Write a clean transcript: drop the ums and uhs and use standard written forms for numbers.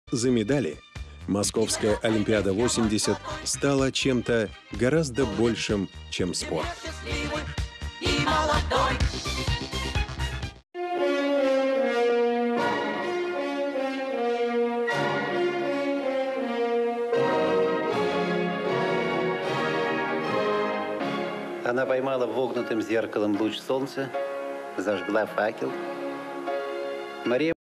За медали Московская Олимпиада-80 стала чем-то гораздо большим, чем спорт. И молодой. Она поймала вогнутым зеркалом луч солнца, зажгла факел. Мария